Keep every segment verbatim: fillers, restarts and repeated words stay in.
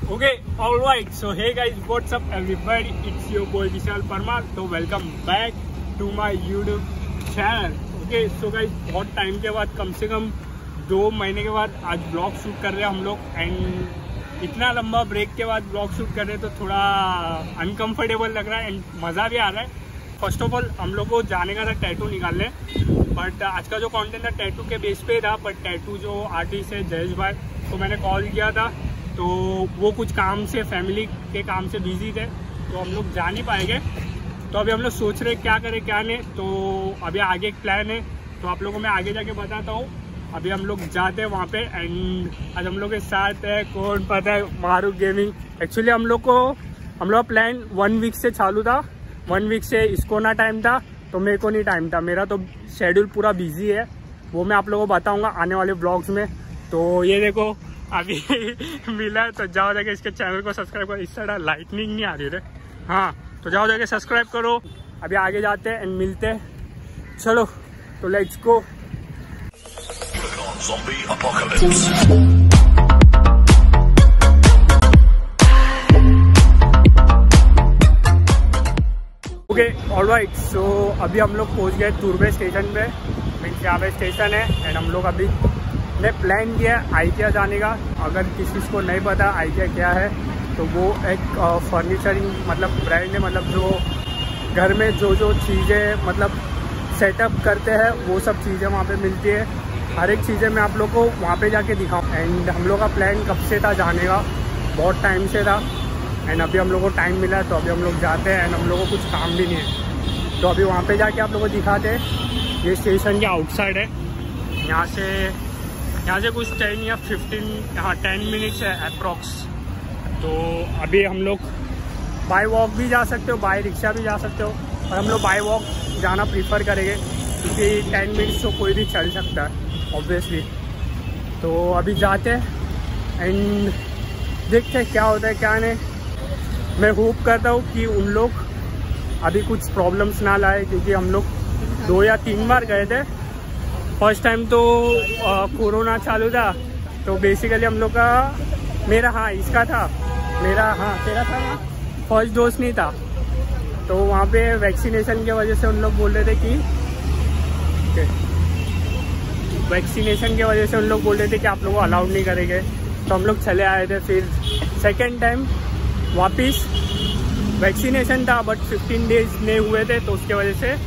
Okay, all right. So hey guys, what's up everybody? It's your boy Vishal Parmar. तो welcome back to my YouTube channel. Okay so guys, बहुत time के बाद, कम से कम दो महीने के बाद आज ब्लॉग शूट कर रहे हैं हम लोग. एंड इतना लंबा ब्रेक के बाद ब्लॉग शूट कर रहे हैं तो थोड़ा अनकंफर्टेबल लग रहा है एंड मज़ा भी आ रहा है. फर्स्ट ऑफ ऑल हम लोग को जाने का था टैटू निकालने, बट आज का जो कंटेंट था टैटू के बेस पे था. बट टैटू जो आर्टिस्ट है जयेश भाई, तो मैंने कॉल किया था तो वो कुछ काम से, फैमिली के काम से बिजी थे तो हम लोग जा नहीं पाएंगे. तो अभी हम लोग सोच रहे क्या करें क्या नहीं. तो अभी आगे एक प्लान है तो आप लोगों को मैं आगे जाके बताता हूँ. अभी हम लोग जाते हैं वहाँ पे एंड आज हम लोग के साथ है, कौन पता है, मारू गेमिंग. एक्चुअली हम लोग को हम लोग का प्लान वन वीक से चालू था. वन वीक से इसको ना टाइम था तो मेरे को नहीं टाइम था. मेरा तो शेड्यूल पूरा बिजी है, वो मैं आप लोगों को बताऊँगा आने वाले ब्लॉग्स में. तो ये देखो अभी मिला है तो जाओ जाके इसके चैनल को सब्सक्राइब करो. इस साइड लाइटनिंग नहीं आ रही है. हाँ तो जाओ जाके सब्सक्राइब करो. अभी आगे जाते हैं एंड मिलते हैं. चलो तो let's go. Okay alright. So अभी हम लोग पहुंच गए तुर्बे स्टेशन पे. मीन्स यहाँ पे स्टेशन है एंड हम लोग अभी ने प्लान किया आइकिया जाने का. अगर किसी को नहीं पता आइकिया क्या है तो वो एक फर्नीचरिंग मतलब ब्रांड है. मतलब जो घर में जो जो चीज़ें मतलब सेटअप करते हैं वो सब चीज़ें वहाँ पे मिलती है. हर एक चीज़ें मैं आप लोग को वहाँ पे जाके दिखाऊँ. एंड हम लोग का प्लान कब से था जाने का, बहुत टाइम से था. एंड अभी हम लोग को टाइम मिला है तो अभी हम लोग जाते हैं. एंड हम लोग को कुछ काम भी नहीं है तो अभी वहाँ पे जाके आप लोग को दिखाते हैं. ये स्टेशन के आउटसाइड है. यहाँ से यहाँ से कुछ टेन या फिफ्टीन हाँ टेन मिनट्स है अप्रॉक्स. तो अभी हम लोग बाय वॉक भी जा सकते हो, बाय रिक्शा भी जा सकते हो, और हम लोग बाय वॉक जाना प्रीफर करेंगे क्योंकि टेन मिनट्स तो कोई भी चल सकता है ऑब्वियसली. तो अभी जाते हैं एंड देखते हैं क्या होता है क्या नहीं. मैं होप करता हूँ कि उन लोग अभी कुछ प्रॉब्लम्स ना लाए क्योंकि हम लोग दो या तीन बार गए थे. फर्स्ट टाइम तो कोरोना चालू था तो बेसिकली हम लोग का मेरा हाँ इसका था मेरा हाँ तेरा था ना फर्स्ट डोज नहीं था. तो वहाँ पे वैक्सीनेशन की वजह से उन लोग बोल रहे थे कि वैक्सीनेशन की वजह से उन लोग बोल रहे थे कि आप लोगों को अलाउड नहीं करेंगे. तो हम लोग चले आए थे. फिर सेकेंड टाइम वापस वैक्सीनेशन था बट फिफ्टीन डेज नहीं हुए थे तो उसके वजह से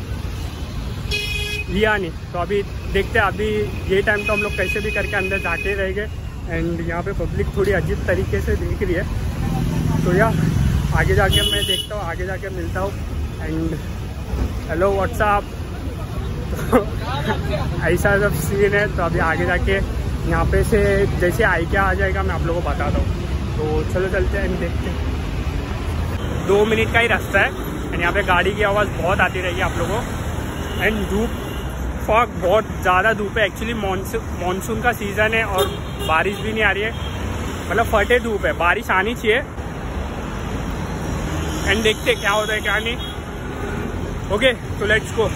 लिया नहीं. तो अभी देखते हैं अभी ये टाइम तो हम लोग कैसे भी करके अंदर जाके रहेंगे. एंड यहाँ पे पब्लिक थोड़ी अजीब तरीके से देख रही है तो यार आगे जाके मैं देखता हूँ, आगे जाके मिलता हूँ. And hello WhatsApp. ऐसा सब सीन है. तो अभी आगे जाके यहाँ पे से जैसे आई क्या आ जाएगा मैं आप लोगों को बताता हूँ. तो चलो चलते हैं एंड देखते हैं. दो मिनट का ही रास्ता है एंड यहाँ पे गाड़ी की आवाज़ बहुत आती रहेगी आप लोगों को. एंड धूप फॉग बहुत ज़्यादा धूप है. एक्चुअली मानसून मानसून का सीज़न है और बारिश भी नहीं आ रही है. मतलब फटे धूप है, बारिश आनी चाहिए. एंड देखते क्या होता है क्या नहीं. ओके तो let's go.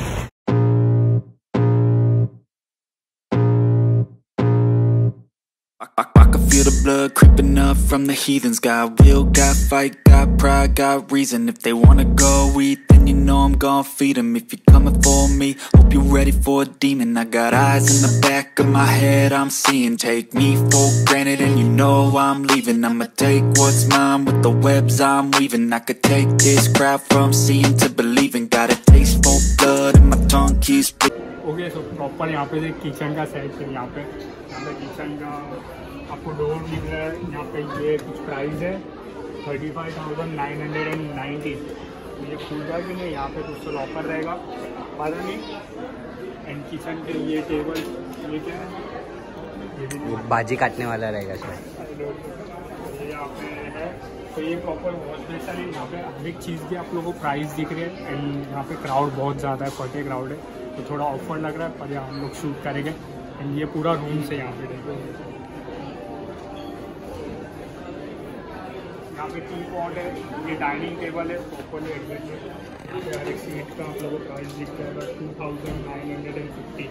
I can feel the blood creeping up from the heathens. Got will, got fight, got pride, got reason. If they wanna go eat, then you know I'm gon' feed them. If you're coming for me, hope you're ready for a demon. I got eyes in the back of my head, I'm seeing. Take me for granted and you know I'm leaving. I'ma take what's mine with the webs I'm weaving. I could take this crowd from seeing to believing. Got a taste for blood and my tongue keeps bleeding. Okay so proper यहाँ पे kitchen का set है. यहाँ पे यहाँ पे kitchen का आपको डोर दिख रहा है. यहाँ पे ये कुछ प्राइस है thirty five thousand nine hundred and ninety. ये खुलता कि नहीं, यहाँ पे कुछ तो लॉकर रहेगा पता नहीं. एंड किचन के ये टेबल ये क्या है, ये भाजी काटने वाला रहेगा शायद. ये यहाँ पे है. तो ये प्रॉपर वॉश बेसन है. यहाँ पे हर एक चीज़ की आप लोगों को प्राइस दिख रही है. एंड यहाँ पे क्राउड बहुत ज़्यादा है, फटे क्राउड है तो थोड़ा ऑफर लग रहा है पर यहाँ हम लोग शूट करेंगे. एंड ये पूरा रूम से यहाँ पे देखो. यहाँ पे टी पॉट है, ये डाइनिंग टेबल है प्रॉपरली एडजस्ट है. यहाँ पे हर एक सीट का आप लोगों को प्राइस दिख जाएगा two thousand nine hundred and fifty.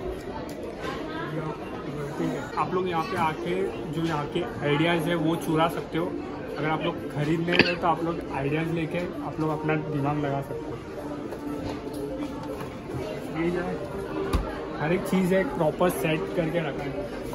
आप लोग यहाँ पे आके जो यहाँ के आइडियाज़ है वो चुरा सकते हो. अगर आप लोग खरीदने हैं तो आप लोग आइडियाज़ लेके आप लोग अपना दिमाग लगा सकते हो। हर एक चीज़ एक प्रॉपर सेट करके रखा है।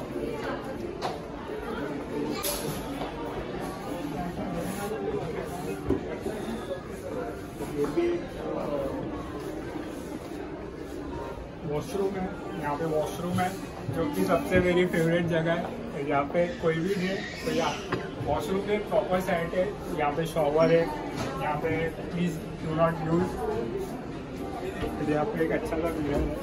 वॉशरूम है, यहाँ पे वॉशरूम है जो कि सबसे मेरी फेवरेट जगह है। यहाँ पे कोई भी नहीं तो यहाँ वॉशरूम पे प्रॉपर सेट है। यहाँ पे शॉवर है, यहाँ पे प्लीज़ डू नॉट यूज। यहाँ पे एक अच्छा सा मिरर है।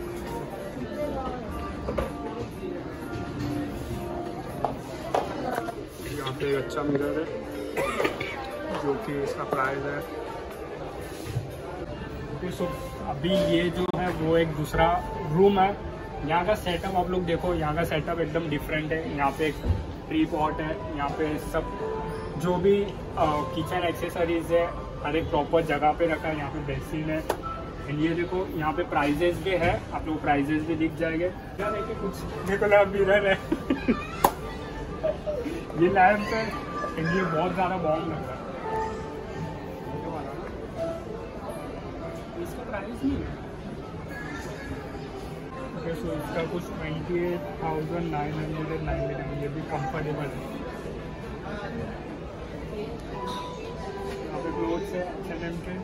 यहाँ पे एक अच्छा मिरर है जो कि इसका प्राइस है। सो अभी ये जो है वो एक दूसरा रूम है। यहाँ का सेटअप आप लोग देखो, यहाँ का सेटअप एकदम डिफरेंट है। यहाँ पे एक ट्री पॉट है, यहाँ पे सब जो भी किचन एक्सेसरीज है हर एक प्रॉपर जगह पे रखा है। यहाँ पे बेसिन है। एंड ये देखो यहाँ पे प्राइजेस भी है, आप लोग प्राइजेस भी दिख जाएंगे। क्या देखिए कुछ देखो ना, मिरर है ये लैम्प है। एंड ये बहुत ज़्यादा बॉम्ब लग रहा है। इसका प्राइस नहीं है। ओके सो इसका कुछ twenty eight thousand nine hundred ninety nine. ये भी कंफर्टेबल है। यहाँ पे क्लोथ्स है एच एंड एम के।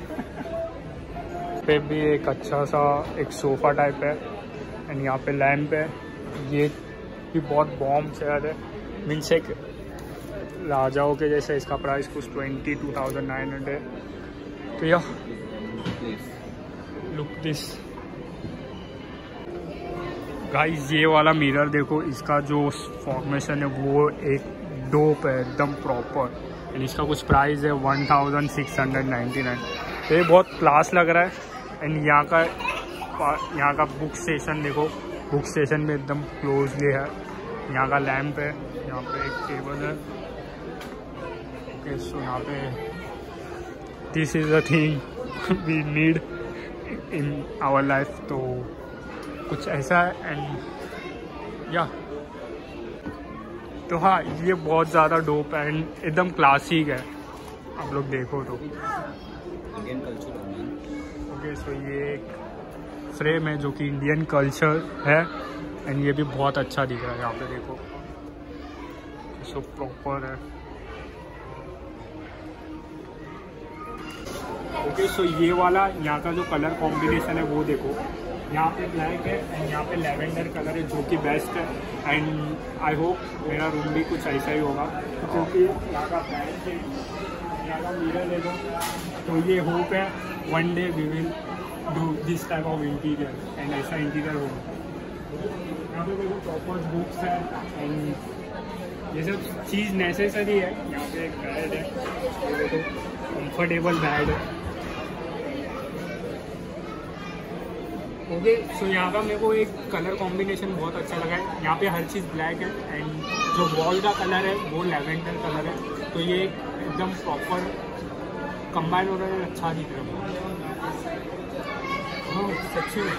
पे भी एक अच्छा सा एक सोफ़ा टाइप है। एंड यहाँ पे लैम्प है। ये भी बहुत बॉम्ब से है, मीन्स एक राजाओं के जैसे। इसका प्राइस कुछ twenty two thousand nine hundred. तो यह लुक दिस गाइस, ये वाला मिरर देखो, इसका जो फॉर्मेशन है वो एक डोप है एकदम प्रॉपर। एंड इसका कुछ प्राइस है one thousand six hundred ninety nine. तो ये बहुत क्लास लग रहा है। एंड यहाँ का यहाँ का बुक स्टेशन देखो, बुक स्टेशन में एकदम क्लोजली है। यहाँ का लैम्प है, यहाँ पे एक टेबल है। ओके सो यहाँ पे this is a thing we need in our life. तो कुछ ऐसा है। एंड या तो हाँ, ये बहुत ज़्यादा डोप है एंड एकदम क्लासिक है। आप लोग देखो तो इंडियन कल्चर। ओके सो ये एक फ्रेम है जो कि इंडियन कल्चर है। एंड ये भी बहुत अच्छा दिख रहा है। यहाँ पे देखो सो प्रॉपर है। ओके सो ये वाला यहाँ का जो कलर कॉम्बिनेशन है वो देखो, यहाँ पे ब्लैक है एंड यहाँ पे लैवेंडर कलर है जो कि बेस्ट है। एंड आई होप मेरा रूम भी कुछ ऐसा ही होगा क्योंकि यहाँ का ब्लैक है, यहाँ का मिरर है जो। तो ये होप है one day we will do this type of interior and ऐसा इंटीरियर होगा। यहाँ पे देखो प्रॉपर बुक्स है एंड ये सब चीज़ नेसेसरी है। यहाँ पे एक बेड है, ये देखो कंफर्टेबल बेड है। ओके सो यहाँ का मेरे को एक कलर कॉम्बिनेशन बहुत अच्छा लगा है। यहाँ पे हर चीज़ ब्लैक है एंड जो वॉल का कलर है वो लैवेंडर कलर है। तो ये एकदम प्रॉपर कंबाइन हो रहा है, अच्छा दिख रहा है। हाँ सच्ची में।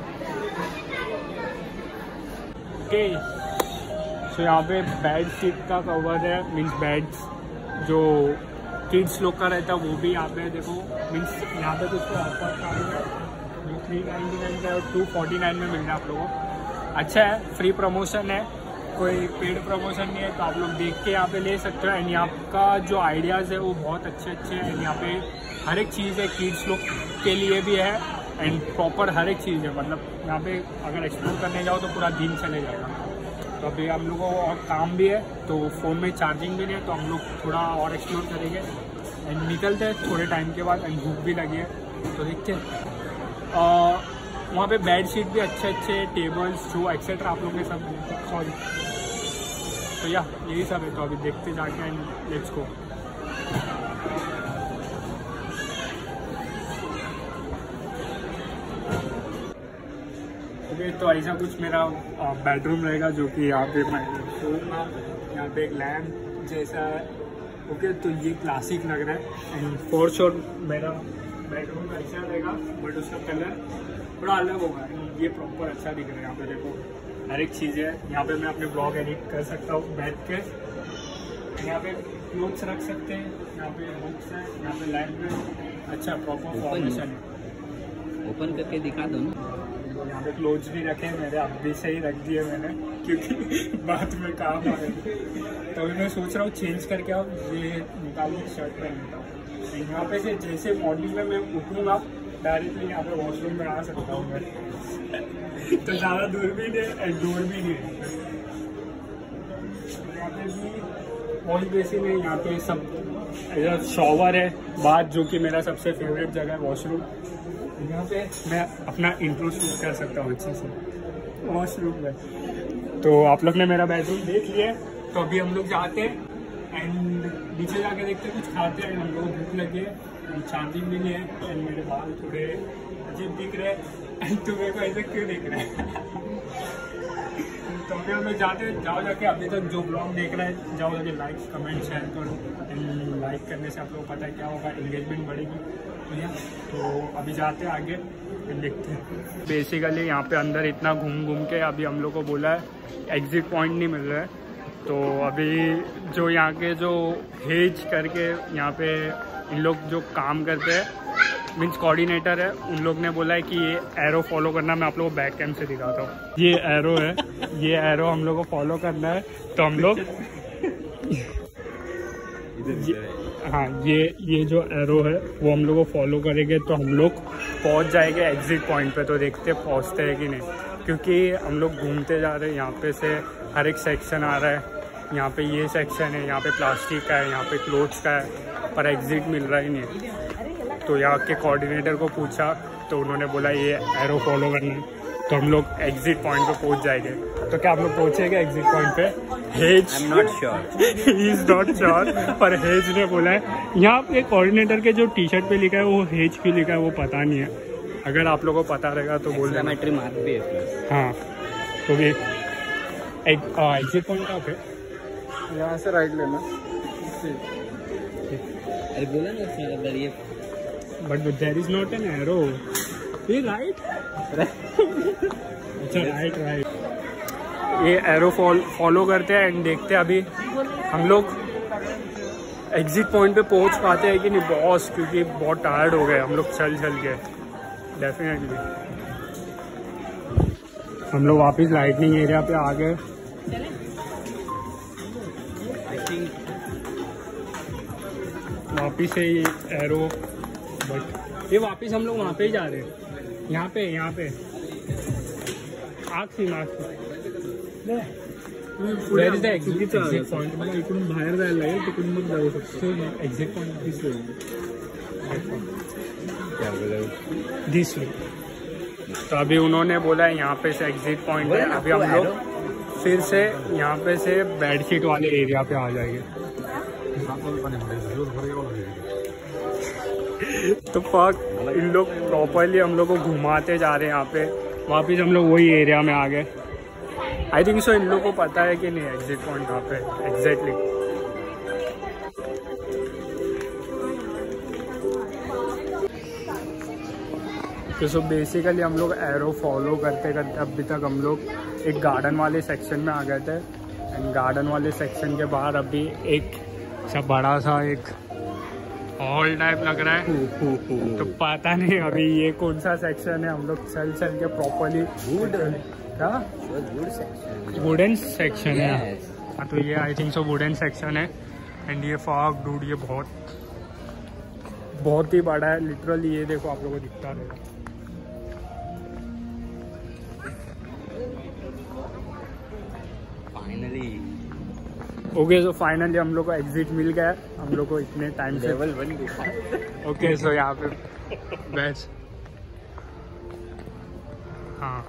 ओके सो यहाँ पे बेड शीट का कवर है, मीन्स बेड्स जो किड्स लोग का रहता है वो भी यहाँ पे देखो। मीन्स यहाँ पे कुछ ऑफर चालू है जो थ्री नाइन्टी नाइन का और टू फोर्टी नाइन में मिल रहा है आप लोगों को। अच्छा है, फ्री प्रमोशन है, कोई पेड प्रमोशन नहीं है। तो आप लोग देख के यहाँ पे ले सकते हो। एंड यहाँ का जो आइडियाज़ है वो बहुत अच्छे अच्छे हैं। एंड यहाँ पे हर एक चीज़ है, किड्स लोग के लिए भी है एंड प्रॉपर हर एक चीज़ है। मतलब यहाँ पे अगर एक्सप्लोर करने जाओ तो पूरा दिन चले जाएगा। तो अभी हम लोगों को और काम भी है तो फ़ोन में चार्जिंग भी नहीं है, तो हम लोग थोड़ा और एक्सप्लोर करेंगे एंड निकलते हैं थोड़े टाइम के बाद। एंड भूख भी लगी है तो देखते हैं। वहाँ पे बेड शीट भी अच्छे अच्छे, टेबल्स जो एक्सेट्रा आप लोग के सब सॉरी तो या यही सब है। तो अभी देखते जाके एंड लेट्स गो। ओके तो ऐसा कुछ मेरा बेडरूम रहेगा जो कि यहाँ पे मैं सोऊंगा। यहाँ पे एक लैम्प जैसा है। ओके तो ये क्लासिक लग रहा है एंड फॉर श्योर मेरा बेडरूम अच्छा रहेगा, बट उसका कलर थोड़ा अलग होगा। ये प्रॉपर अच्छा दिख रहा है। यहाँ पे देखो हर एक चीज़ है। यहाँ पे मैं अपने ब्लॉग एडिट कर सकता हूँ बैठ के। यहाँ पे क्लोथ्स रख सकते हैं, यहाँ पे बुक्स हैं, यहाँ पे लैंप है। अच्छा प्रॉपर फॉर्मेशन है। ओपन करके दिखा दो ना। यहाँ पे क्लोथ्स भी रखे हैं मेरे, अभी से ही रख दिए मैंने क्योंकि बाद में काम आ गए। तो मैं सोच रहा हूँ चेंज करके अब ये निकाल के शर्ट पहनता हूँ। यहाँ पे से जैसे मॉर्निंग में मैं उठूँगा डायरेक्टली यहाँ पे वॉशरूम में आ सकता हूँ मैं। तो ज़्यादा दूर भी नहीं है, दूर भी नहीं है। यहाँ पे भी वॉश बेसिन है, यहाँ पे सब शॉवर है बाथ, जो कि मेरा सबसे फेवरेट जगह है वॉशरूम। यहाँ पे मैं अपना इंट्रो शूट कर सकता हूँ अच्छे से वॉशरूम में। तो आप लोग ने मेरा बेडरूम देख लिया, तो अभी हम लोग जाते हैं एंड नीचे जाके देखते हैं, कुछ खाते हैं। हम लोग भूख लगी है, चार्जिंग भी नहीं है एंड मेरे बाल थोड़े अजीब दिख रहे हैं एंड तुम्हें को ऐसे क्यों दिख रहे हैं? तो अभी हम लोग जाते हैं। जाओ जाके अभी तक जो ब्लॉग देख रहे हैं जाओ जाके लाइक कमेंट शेयर करो एंड लाइक करने से आप लोगों को पता है क्या होगा, एंगेजमेंट बढ़ेगी भैया। तो अभी जाते हैं आगे देखते हैं। बेसिकली यहाँ पे अंदर इतना घूम घूम के अभी हम लोग को बोला है एग्जिट पॉइंट नहीं मिल रहा है। तो अभी जो यहाँ के जो हेज करके यहाँ पे इन लोग जो काम करते हैं मीन्स कोऑर्डिनेटर है, उन लोग ने बोला है कि ये एरो फॉलो करना। मैं आप लोगों को बैक कैम से दिखाता हूँ। ये एरो है, ये एरो हम लोग को फॉलो करना है। तो हम लोग हाँ ये ये जो एरो है वो हम लोग को फॉलो करेंगे तो हम लोग पहुंच जाएंगे एग्जिट पॉइंट पे। तो देखते पहुंचते हैं कि नहीं, क्योंकि हम लोग घूमते जा रहे हैं। यहाँ पे से हर एक सेक्शन आ रहा है। यहाँ पे ये सेक्शन है, यहाँ पे प्लास्टिक का है, यहाँ पे क्लोथ्स का है, पर एग्जिट मिल रहा ही नहीं। तो यहाँ के कोऑर्डिनेटर को पूछा तो उन्होंने बोला ये एरो फॉलो करना है। तो हम लोग एग्जिट पॉइंट पे पहुंच जाएंगे। तो क्या आप लोग पहुंचेंगे एग्जिट पॉइंट पे? हेज I am not sure, he is not sure, पर हेज ने बोला है। यहाँ पे कोऑर्डिनेटर के जो टी शर्ट पे लिखा है वो हेज क्यों लिखा है वो पता नहीं है। अगर आप लोगों को पता रहेगा तो बोल देना। मार्क भी है। हाँ तो ये एग्जिट पॉइंट कहाँ पे? यहाँ से राइट लेना। अरे बोला ना सर, ये but there is not an arrow. ये राइट अच्छा राइट राइट ये एरो फॉलो करते हैं एंड देखते हैं अभी हम लोग एग्जिट पॉइंट पे पहुंच पाते हैं कि नहीं बॉस, क्योंकि बहुत टायर्ड हो गए हम लोग चल चल के। डेफिनेटली हम लोग वापस लाइटनिंग एरिया पे आ गए। आई थिंक वापिस से ये एरो, बट ये वापिस हम लोग वहाँ पे ही जा रहे हैं। यहाँ पे यहाँ पे आखिरी आखिरी where is the exit point? मला इकडून बाहेर जायला लागेल, तिकडून मग जाऊ शकतो। Exit point this way, this way. तो अभी उन्होंने बोला है यहाँ पे से एग्जिट पॉइंट है। अभी हम लोग फिर से यहाँ पे से बेडशीट वाले एरिया पे आ जाएंगे। तो फक इन लोग प्रॉपरली हम लोग को घुमाते जा रहे हैं यहाँ पे। वापिस हम लोग वही एरिया में आ गए। आई थिंक सो इन लोग को पता है कि नहीं एग्जिट पॉइंट कहाँ पे एग्जैक्टली। तो सो बेसिकली हम लोग एरो फॉलो करते करते अभी तक हम लोग एक गार्डन वाले सेक्शन में आ गए थे। एंड गार्डन वाले सेक्शन के बाहर अभी एक सब बड़ा सा एक हॉल टाइप लग रहा है। तो पता नहीं अभी ये कौन सा सेक्शन है। हम लोग चल चल के प्रॉपरली वुडन सेक्शन है। हाँ तो ये I think so wooden section है। एंड ये फॉग डूड ये बहुत बहुत ही बड़ा है लिटरली। ये देखो आप लोगों को दिखता रहेगा। फाइनली ओके सो फाइनली हम लोग को एग्जिट मिल गया। हम लोग को इतने टाइम से लेवल वन दिखा। ओके सो यहाँ पे बैच हाँ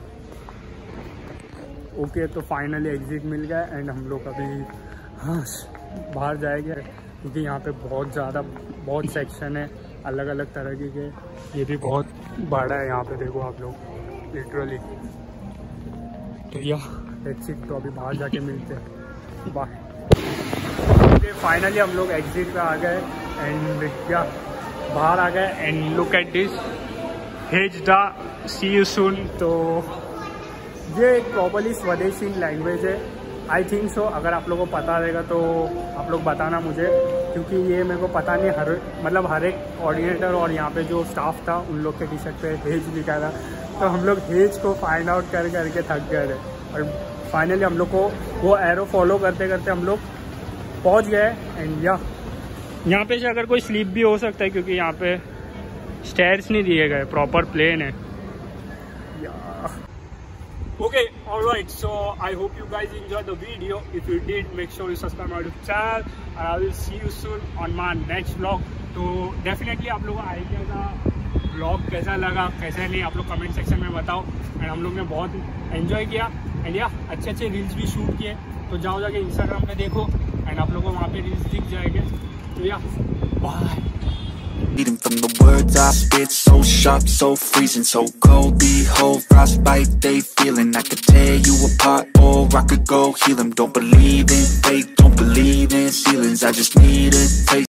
ओके okay, तो फाइनली एग्जिट मिल गया। एंड हम लोग अभी हाँ बाहर जाएंगे क्योंकि यहाँ पे बहुत ज़्यादा बहुत सेक्शन है अलग अलग तरह के। ये भी बहुत बड़ा है यहाँ पे देखो आप लोग लिटरली। तो या लेट्स इट। तो अभी बाहर जाके मिलते हैं। बाय। फाइनली हम लोग एग्जिट पे आ गए एंड क्या बाहर आ गए। एंड लुक एट दिस हेज द सी यू सून। तो ये एक प्रॉपरली स्वदेशी लैंग्वेज है। I think so. अगर आप लोगों को पता रहेगा तो आप लोग बताना मुझे, क्योंकि ये मेरे को पता नहीं। हर मतलब हर एक कोऑर्डिनेटर और यहाँ पे जो स्टाफ था उन लोग के टी शर्ट पे हेज लिखा था, तो हम लोग हेज को फाइंड आउट कर करके थक गए थे और फाइनली हम लोग को वो एरो फॉलो करते करते हम लोग पहुँच गए। एंड या यहाँ पे से अगर कोई स्लीप भी हो सकता है, क्योंकि यहाँ पे स्टेयर्स नहीं दिए गए, प्रॉपर प्लेन है। Okay, alright, so I hope you guys enjoyed the video. If you did, make sure you subscribe my YouTube channel and I will see you soon on my next vlog. तो definitely आप लोगों को idea का vlog कैसा लगा कैसा नहीं आप लोग कमेंट सेक्शन में बताओ। एंड हम लोग ने बहुत एंजॉय किया एंड या अच्छे अच्छे रील्स भी शूट किए, तो जाओ जाके इंस्टाग्राम पे देखो एंड आप लोगों को वहाँ पे रील्स दिख जाएंगे। तो या bye. Bleeding from the words I spit, so sharp, so freezing, so cold. Behold, frostbite they feeling. I could tear you apart, or I could go heal them. Don't believe in fate, don't believe in ceilings. I just need a taste.